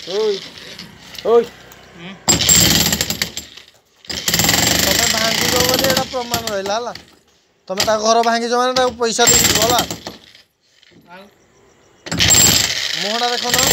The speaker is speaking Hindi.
ओय ओय हम्म तमे भांगी जो बोले एटा प्रमाण रहला हला तमे ता घर भांगी जो माने ता पैसा दे दिबला आउ मोहना देखो ना